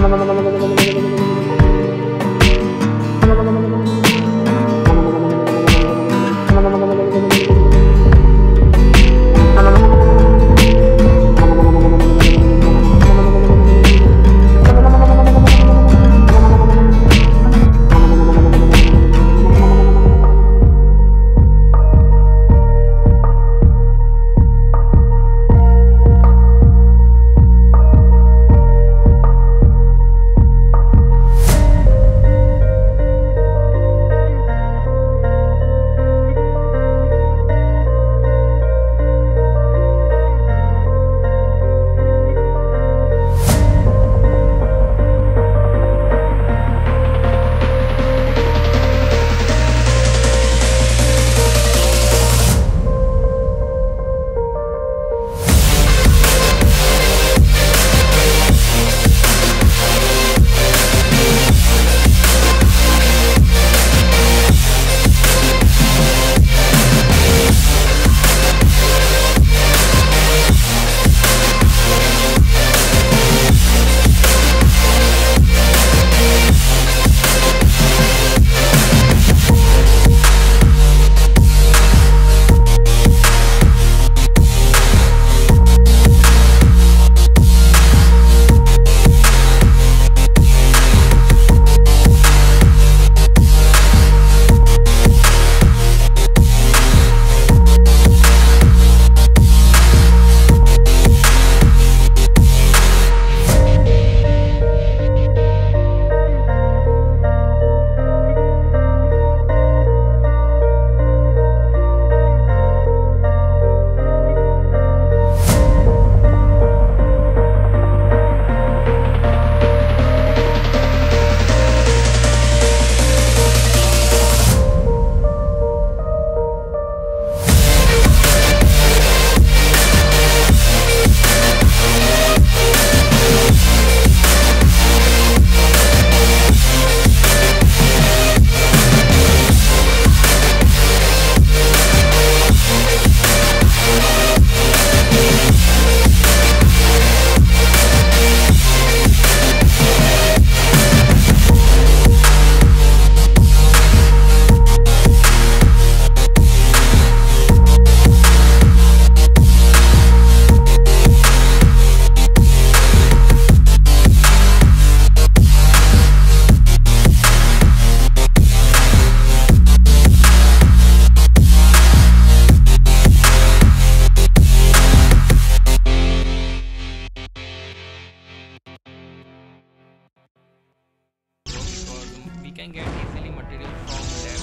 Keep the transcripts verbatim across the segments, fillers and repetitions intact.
can get easily material from them,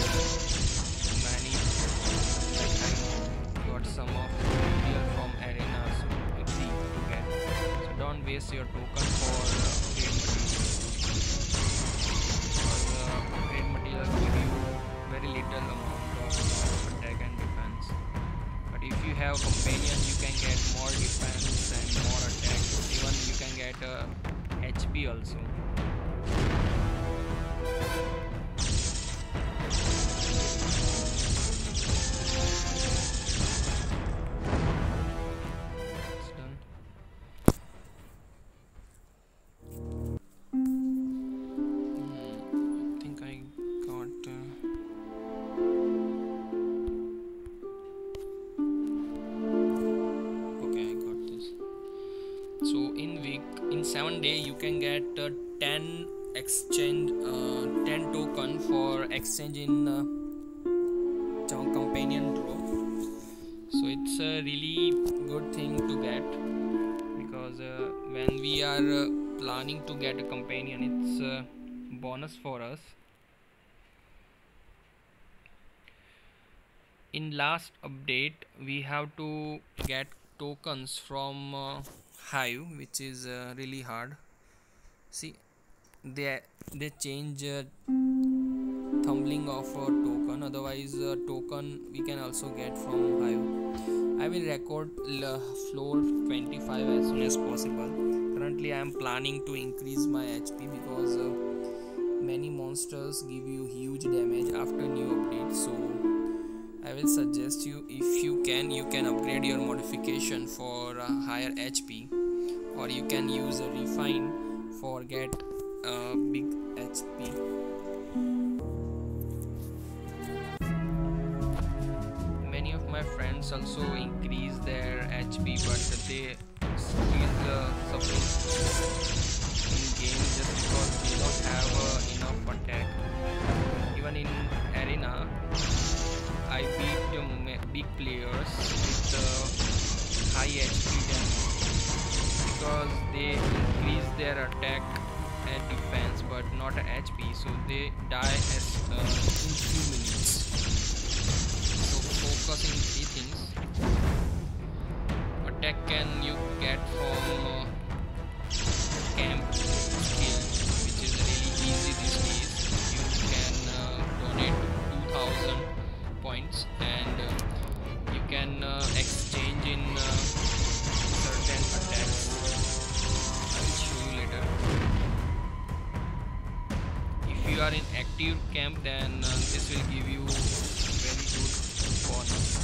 and many, like I got some of material from arena, so it's easy to get. So don't waste your token for uh, upgrade material, because uh, upgrade material give you very little amount of uh, attack and defense. But if you have companion, you can get more defense and more attack. Even you can get uh, H P also. So in week in seven day you can get uh, ten exchange uh, ten token for exchange in uh, companion draw. So it's a really good thing to get, because uh, when we are uh, planning to get a companion, it's a bonus for us. In last update we have to get tokens from uh, Hive, which is uh, really hard. See, they they change uh, tumbling of a token, otherwise uh, token we can also get from Hive. I will record uh, floor twenty-five as soon as possible. Currently I am planning to increase my H P, because uh, many monsters give you huge damage after new update. So I will suggest you, if you can, you can upgrade your modification for uh, higher H P, or you can use a refine for get uh, big H P. Many of my friends also increase their H P, but they still uh, suffering in game just because they don't have uh, enough attack. Even in arena, I beat um, big players with uh, high H P than because they increase their attack and defense but not H P, so they die as uh, in few minutes. So focus in three things. Attack can you get from uh, camp skill, which is really easy these days. You can uh, donate two thousand points and uh, you can uh, exchange in uh, certain attacks. I will show you later. If you are in active camp, then uh, this will give you very good bonus.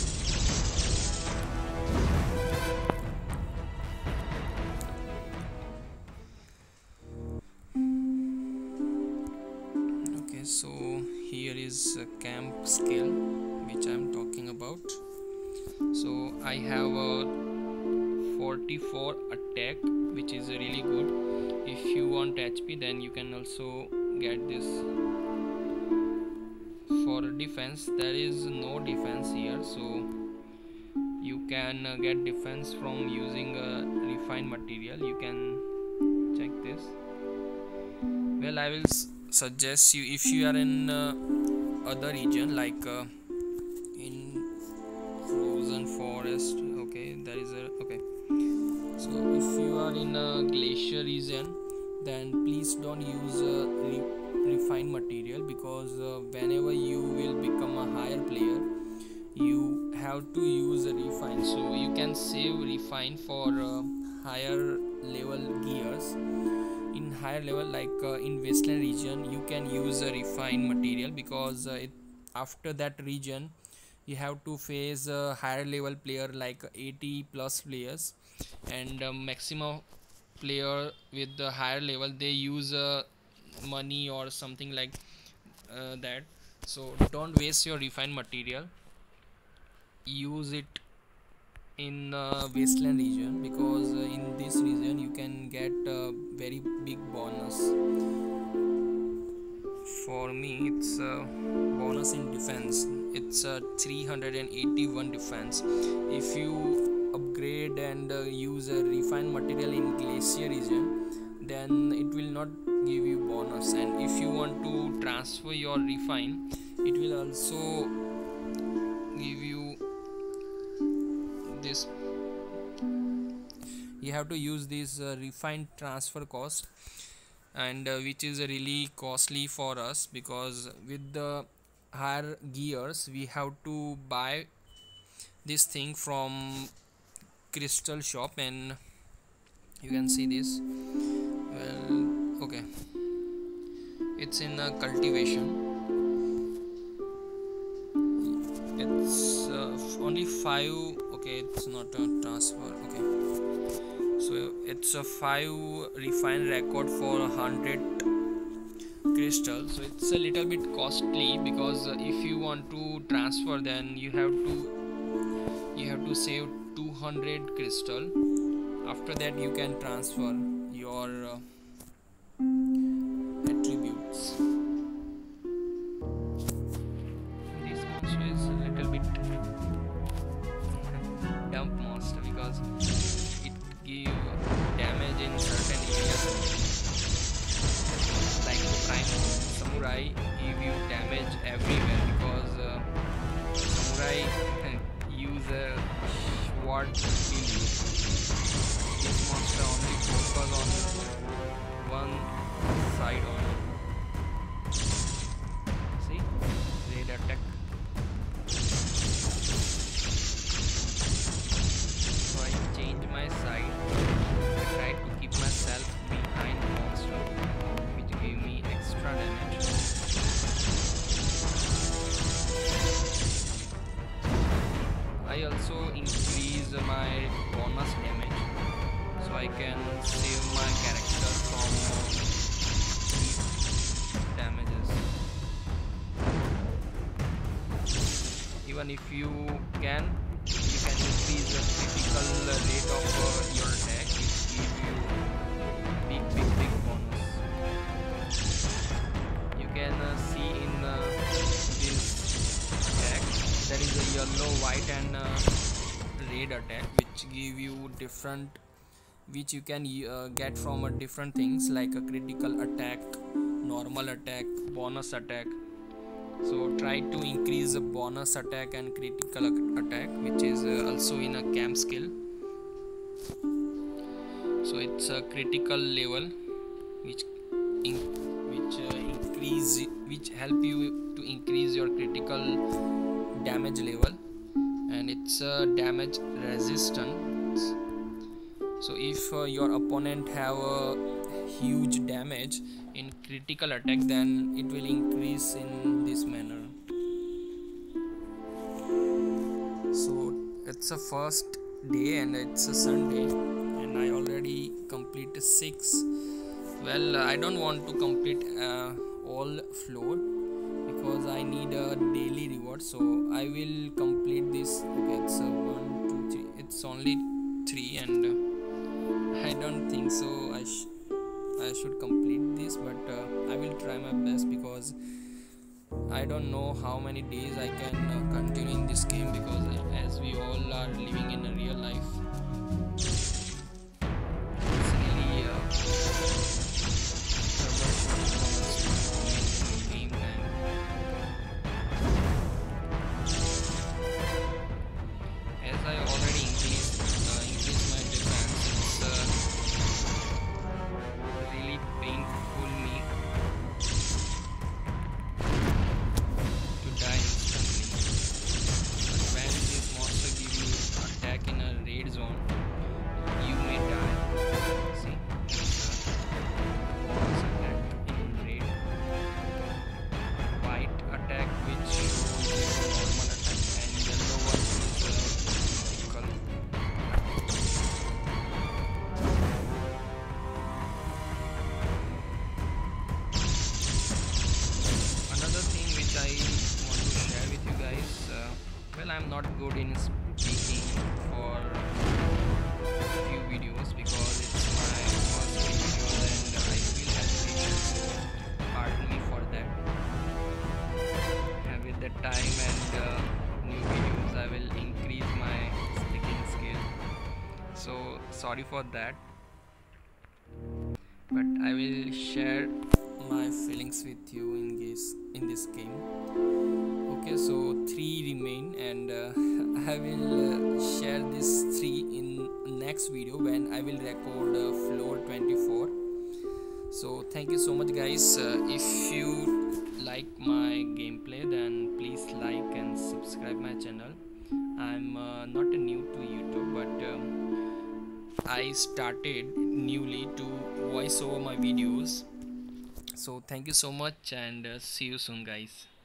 Okay, so here is a camp skill which I am talking about. So I have a forty-four attack, which is really good. If you want H P, then you can also get this. For defense, there is no defense here, so you can uh, get defense from using a refined material. You can check this. Well, I will suggest you, if you are in uh, other region like uh, in frozen forest, okay, there is a okay. So if you are in a glacier region, then please don't use a re refined material, because uh, whenever you will become a higher player, you have to use a refined. So you can save refined for uh, higher level gears. In higher level like uh, in wasteland region, you can use a refined material, because uh, it, after that region you have to face a higher level player like eighty plus players, and uh, maximum player with the higher level, they use uh, money or something like uh, that. So don't waste your refined material, use it in uh, wasteland region, because uh, in this region you can get a very big bonus. For me, it's a bonus in defense. It's a three hundred eighty-one defense. If you upgrade and uh, use a refined material in glacier region, then it will not give you bonus. And if you want to transfer your refine, it will also give you this. You have to use this uh, refined transfer cost, and uh, which is really costly for us, because with the higher gears we have to buy this thing from crystal shop, and you can see this. Well, okay, it's in a cultivation. It's uh, only five. Okay, it's not a transfer. Okay, so it's a five refined record for a hundred crystal. So it's a little bit costly, because uh, if you want to transfer, then you have to you have to save two hundred crystal. After that you can transfer your uh, attributes. This monster is a little bit dump monster, because it gives damage in certain areas, like prime samurai give you damage everywhere, because uh, samurai use a sword to kill you. This monster only focus on one side only. See, raid attack. So I change my side. I try to keep myself behind the monster, which give me extra damage. I also increase my bonus damage, so I can save my character from even if you can, you can increase the critical rate of uh, your attack, which give you big big big bonus. You can uh, see in uh, this attack there is a yellow, white and uh, red attack, which give you different, which you can uh, get from uh, different things like a critical attack, normal attack, bonus attack. So try to increase the bonus attack and critical attack, which is uh, also in a camp skill. So it's a critical level which in, which uh, increase which help you to increase your critical damage level, and it's a uh, damage resistance. So if uh, your opponent have a huge damage in critical attack, then it will increase in this manner. So it's a first day and it's a Sunday, and I already completed six. Well, I don't want to complete uh, all floor because I need a daily reward, so I will complete this. Okay, it's a one two three, it's only three, and uh, I don't think so I, sh I should complete this, but uh, I will try my best because I don't know how many days I can uh, continue in this game, because uh, as we all are living in a real life, it's really uh, troublesome game time. As I already increased, uh, increased my defense, it's uh, really painful me to die instantly. But when this monster gives you attack in a red zone, you may die. See, there's a bonus attack in red, white attack which shows you normal attack, and yellow one is uh, critical. Another thing which I want to share with you guys, uh, well, I'm not good in speaking for few videos because it's my first video and I feel hesitation, so pardon me for that. And with the time and uh, new videos, I will increase my speaking skill, so sorry for that, but I will share my feelings with you in this in this game. Okay, so three remain, and uh, I will uh, share this three in next video when I will record uh, floor twenty-four. So thank you so much guys. Uh, if you like my gameplay, then please like and subscribe my channel. I'm uh, not a new to YouTube, but um, I started newly to voice over my videos. So thank you so much, and uh, see you soon guys.